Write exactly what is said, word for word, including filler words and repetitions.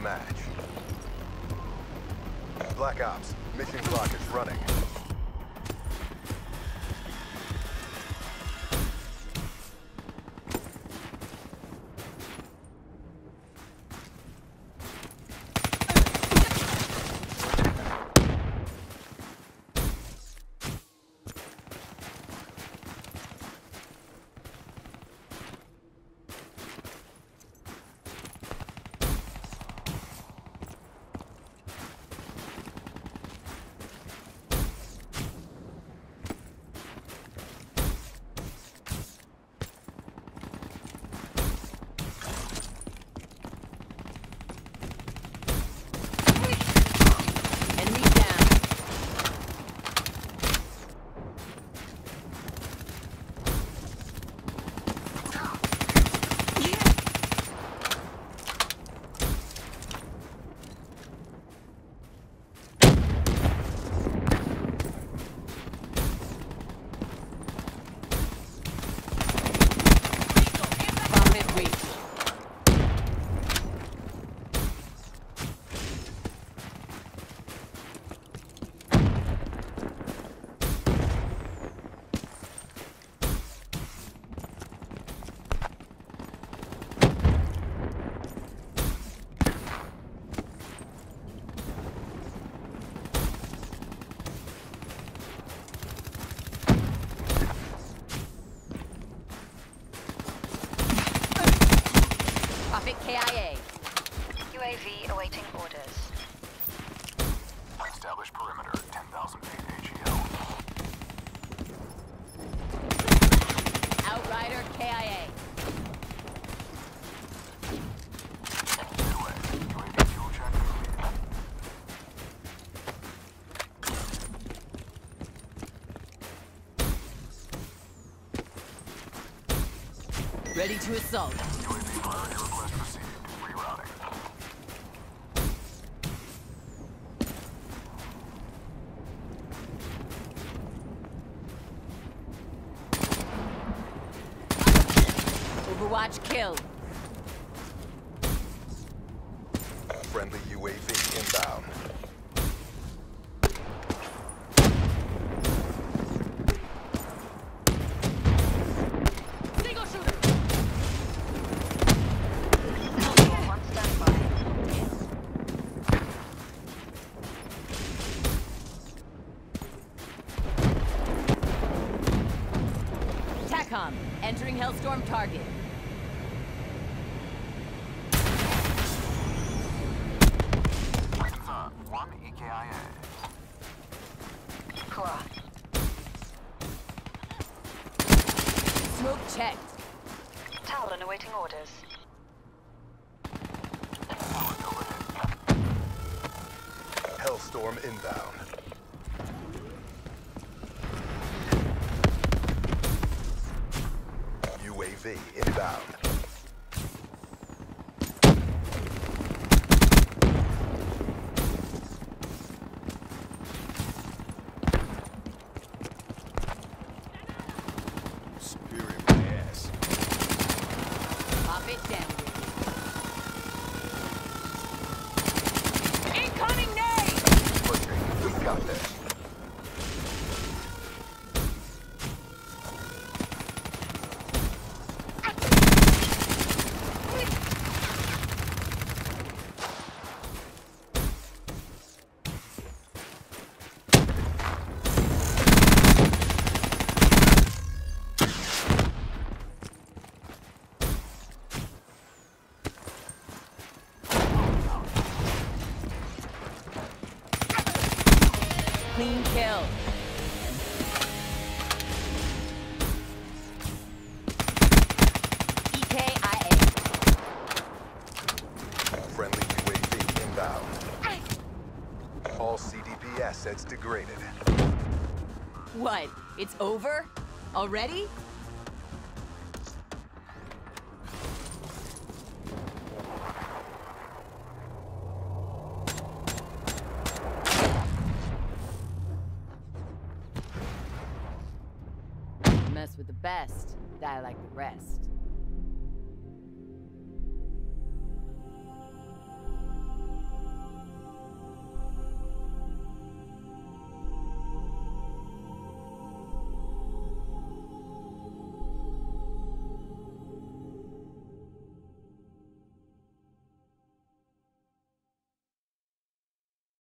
match. Black Ops, mission clock is running. K I A. U A V awaiting orders. Establish perimeter, ten thousand feet A G L. Outrider K I A. Anyway, U A V fuel check complete. Ready to assault. U A V priority request received. Rerouting. Overwatch kill. Friendly U A V inbound. Single shooter. One standby. TACOM entering Hellstorm target. One E K I A. Cross. Smoke checked. Talon awaiting orders. Hellstorm inbound. U A V inbound. Pop it down. Incoming nade! Pushing. We got this. Clean kill. E K I A. Friendly U A V inbound. All C D P assets degraded. What? It's over? Already? Mess with the best, die like the rest.